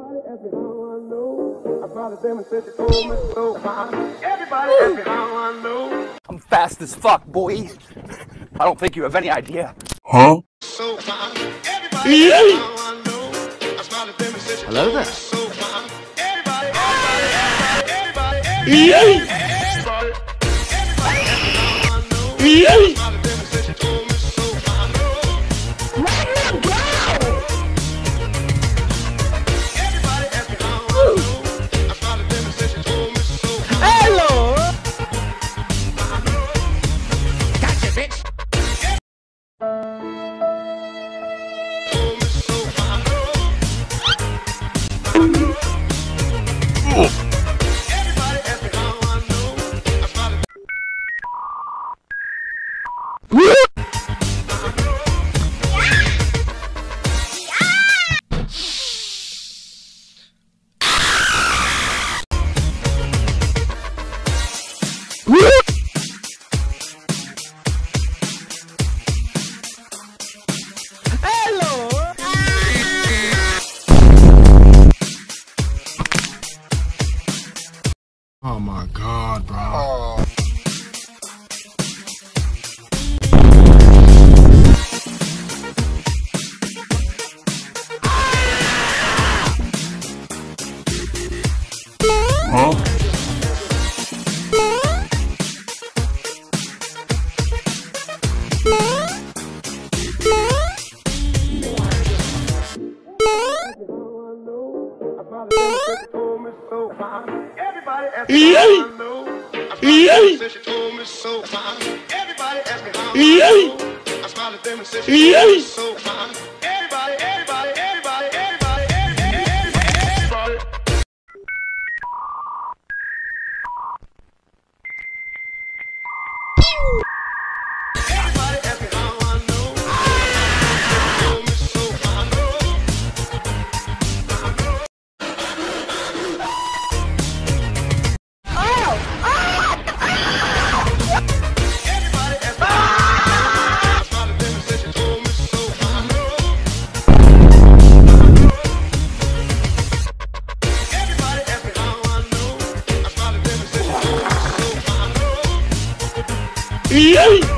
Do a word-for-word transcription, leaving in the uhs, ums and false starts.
Everybody ask me how I know. I followed them and said they told me so. Everybody ask me how I know. I'm fast as fuck, boy. I don't think you have any idea. Huh? So fine. Everybody ask me how I know. I followed them and said they Hello told there. me so. Everybody, everybody, everybody, everybody, everybody, everybody, everybody ask me how I know. I followed them and said they told me so. Oh my god, bro. Oh. Huh? Everybody ask me how I know. I smiled at them and said she told me so fine. Everybody ask me how I know. I smiled at them and said she told me so fine. Everybody, everybody, everybody, everybody, everybody, everybody, everybody. Everybody ask me how I know. She told me so fine. Yeah.